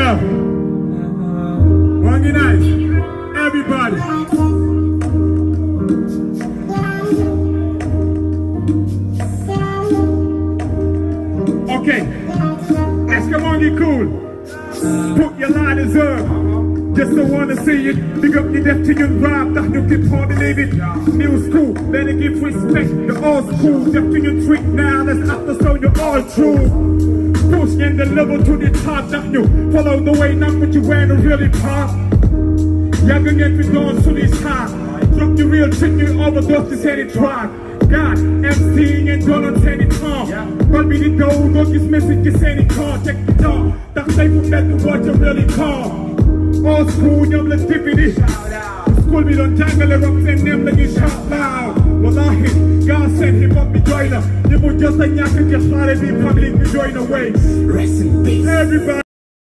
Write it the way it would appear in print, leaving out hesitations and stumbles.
yo. One good night. Everybody. Okay. Escamongi cool. Put your lighters up. Just don't wanna see it. Big up the death to your vibe. That you keep on believing. New school. Better give respect. The old school. Death to your trick now. That's after so you're all true. Push in the level to the top. That you follow the way. Not what you wear to really pop. Y'all gonna get me going to this high. Drop the real trick. You overdose this headed try. God, MC and Donald Teddy Tom. But me the gold, don't just message, just any call. Check the door. That's safe from that to what you really call. Old school, young let's dip it in. School me don't jangle it up and them like you shout loud. Wallahi, God sent him up me joiner. You would just like y'all can just slide it in public, me join away. Rest in peace. Everybody.